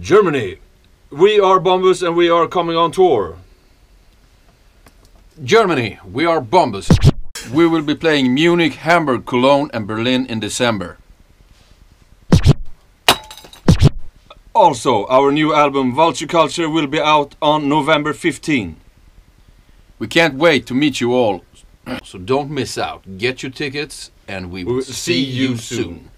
Germany. We are Bombus and we are coming on tour. Germany. We are Bombus. We will be playing Munich, Hamburg, Cologne and Berlin in December. Also, our new album Vulture Culture will be out on November 15. We can't wait to meet you all, so don't miss out. Get your tickets and we will see you soon.